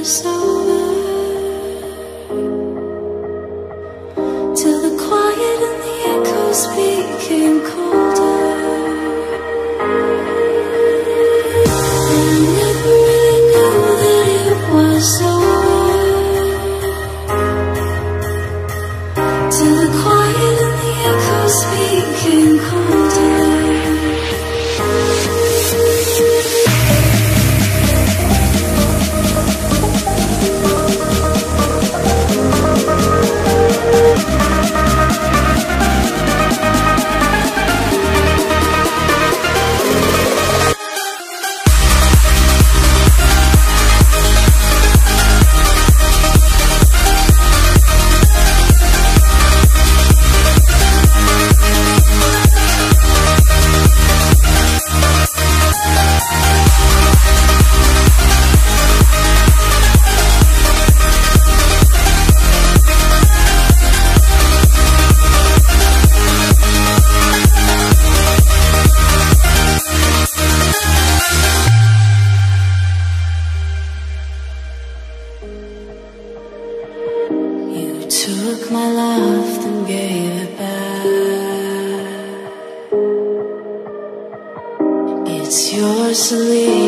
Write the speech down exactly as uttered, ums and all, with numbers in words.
was over, till the quiet and the echoes became colder. And I never really knew that it was over, till the quiet and the echoes became colder. Took my love, then gave it back. It's yours to leave.